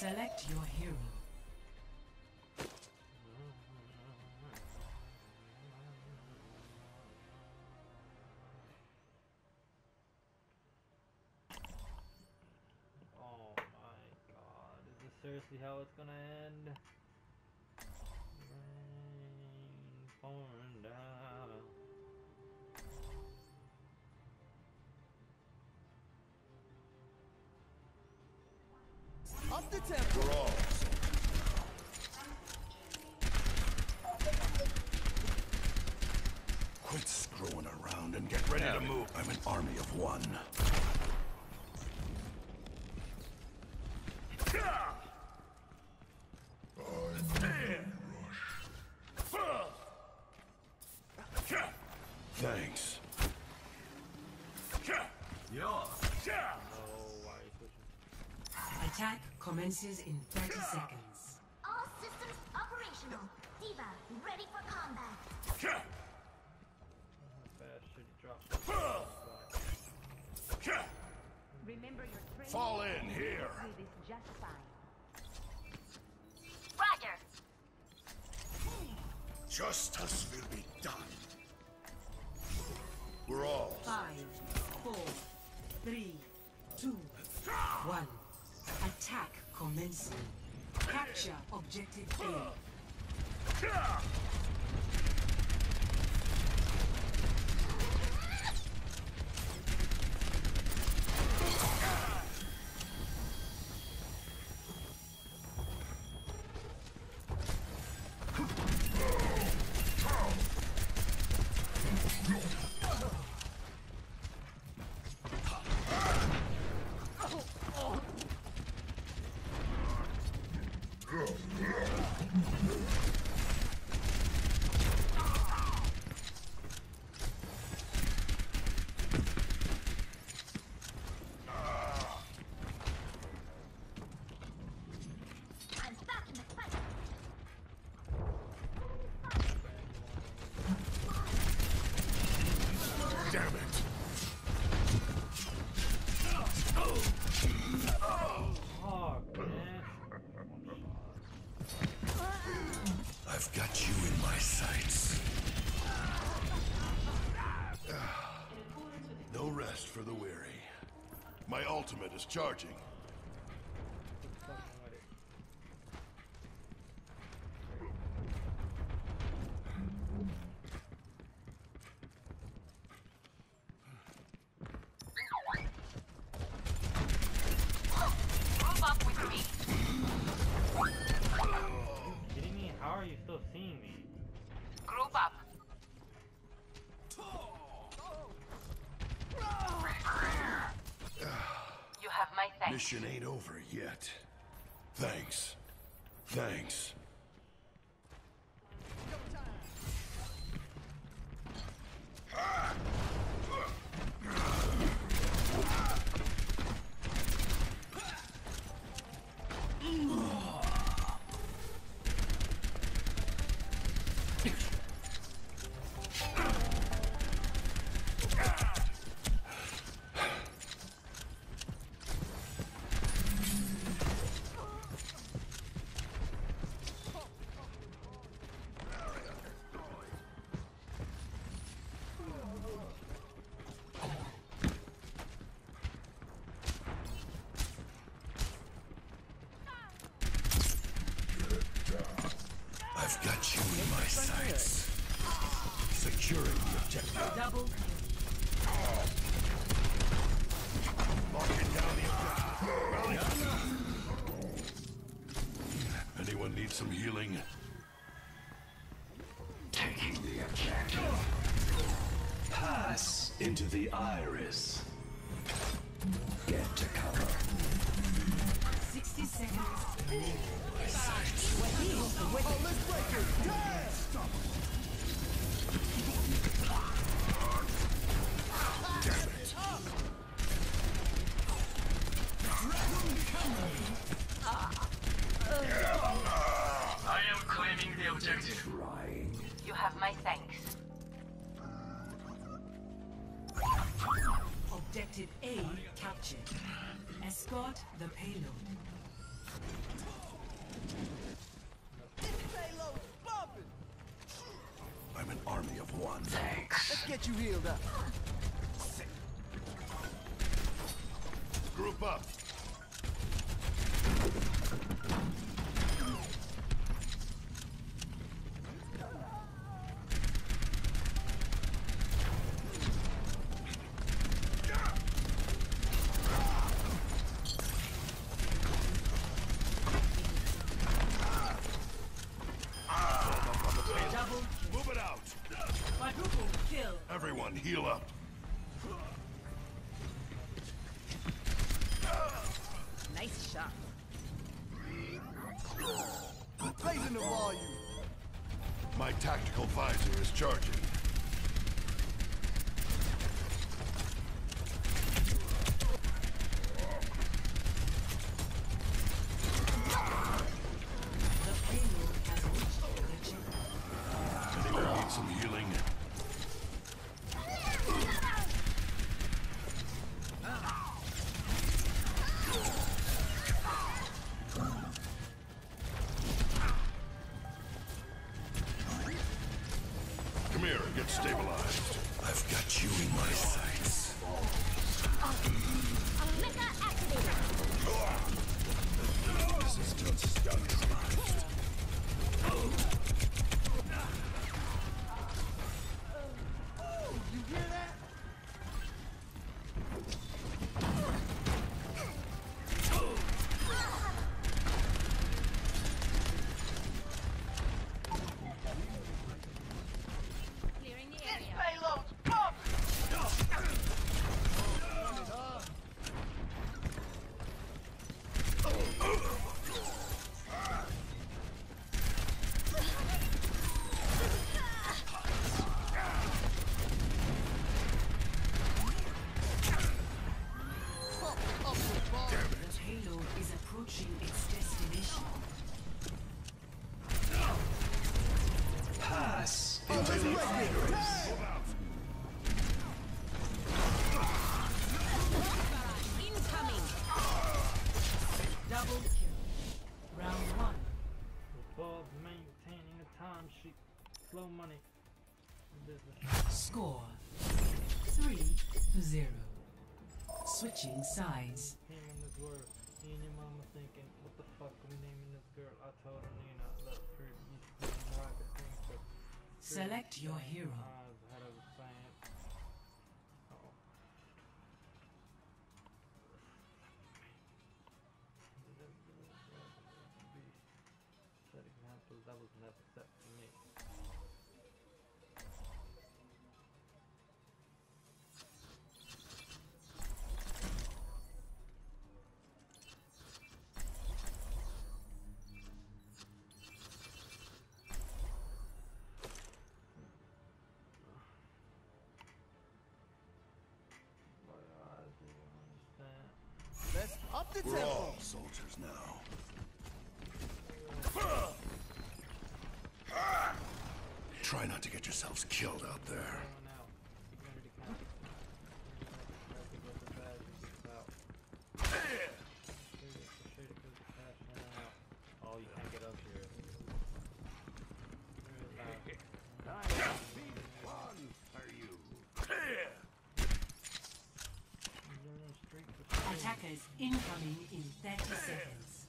Select your hero. Oh my god, is this seriously how it's gonna end? Rain pouring down. Up the tempo! We're all. Quit screwing around and get ready to move. I'm an army of one. Thanks. No, why are you pushing? Attack commences in 30 seconds. All systems operational. Diva, ready for combat. How fast should he drop this? Remember your training. Fall in here. This is just fine. Roger. Justice will be done. We're all. 5, 4, 3, 2, 1. Attack commencing. Capture objective A. I'm back in the fight. Damn it. Oh, man. I've got you in my sights. No rest for the weary. My ultimate is charging. Fucking with it. Group up with me. Are you kidding me? How are you still seeing me? Group up. You have my thanks. Mission ain't over yet. Thanks. Thanks. I've got you in my sights. Securing the objective. Double. Locking down the objective. Anyone need some healing? Taking the objective. Pass into the iris. Get to cover. 60 seconds. My sights. Oh, let's break it! Yeah! Damn it. I am claiming the objective. Trying. You have my thanks. Objective A captured. Escort the payload. one. Let's get you healed up. Group up. Double Move it out. quadruple kill. Everyone, heal up. Nice shot. Raising the volume. My tactical visor is charging. The payload has reached the checkpoint. Anyone need some healing? Come here and get stabilized. I've got you in my sights. Mecha activated. Resistance neutralized. You hear that? Clearing the area. The payload is approaching its destination. Pass. Incoming. Double kill. Round one. Above maintaining a time sheet. Slow money. Business. Score 3-0. Switching sides. Him and this word. Me and your mama thinking, what the fuck are we naming this girl? I told her Nina, look, for you rocket thing for Select your hero. eyes ahead of the sand. Oh. Set examples that was never set for me. My eyes, you understand? Let's up the We're tempo. all soldiers now. Try not to get yourselves killed out there. Going out. Community count. Oh, you can't get up here. Attackers incoming in 30 seconds.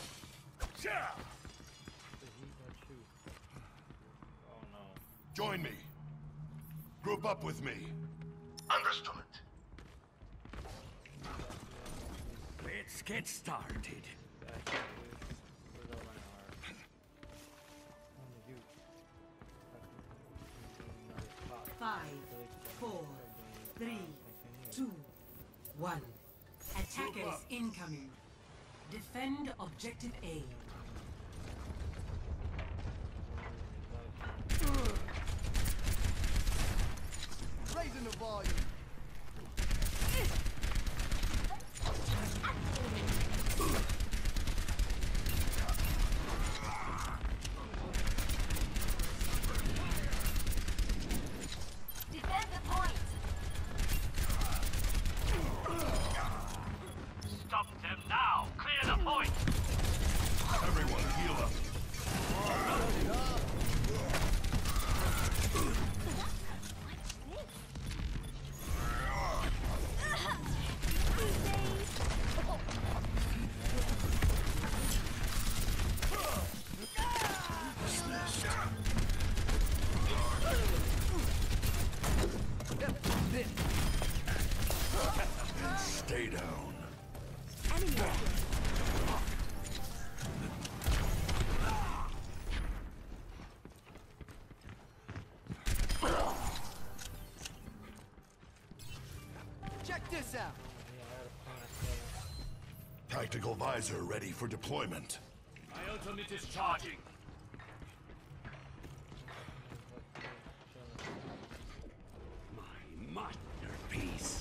Oh no. Join me. Group up with me. Understood. Let's get started. Five, 4, 3, 2, 1. Attackers incoming. Defend objective A. Raising the volume. Defend the point. Stop them now. Clear the point. Everyone heal up. this. And stay down. Enemy active. Check this out. Yeah, I had a plan. Tactical visor ready for deployment. My ultimate is charging. My masterpiece.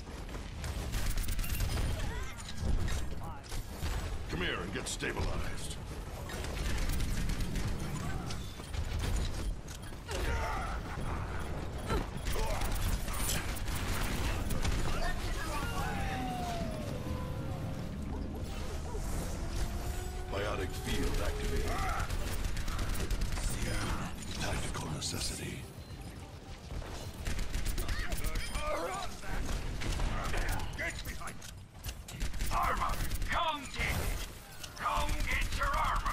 Come here and get stabilized. Biotic field activated. Yeah, tactical necessity. Get behind. Armor, come get it. Come get your armor.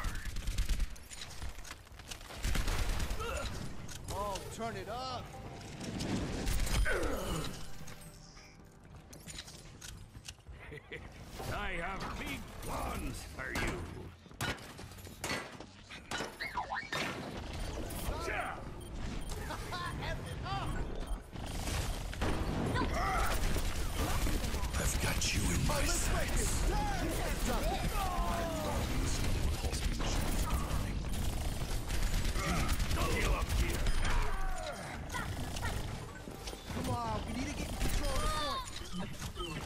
Oh, turn it up. I have big plans for you. I've got you in my sights. Heal up here. Come on, we need to get in control of the point.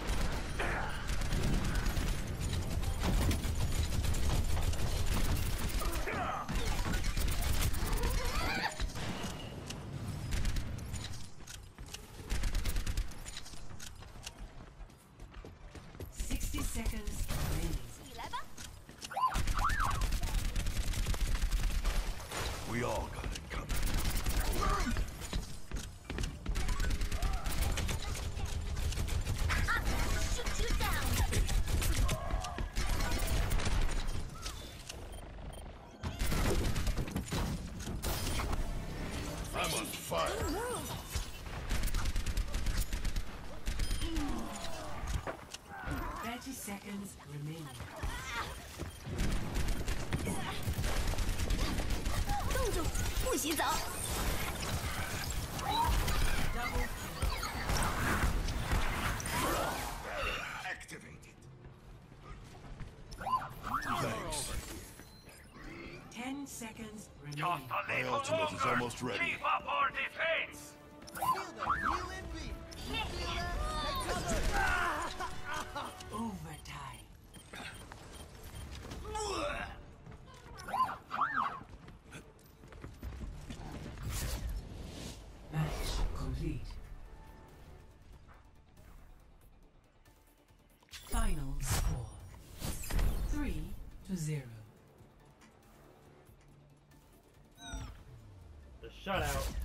Seconds remaining. We all got it coming. Shoot you down. I'm on fire. 30 seconds remaining. 冻住，不许走。 Activated. Thanks. 10 seconds Just remaining. a little ultimate is longer. almost ready. Keep up our defense. Feel the healing beat. Take cover. Overtime. Match complete. Final score 3-0. The shutout.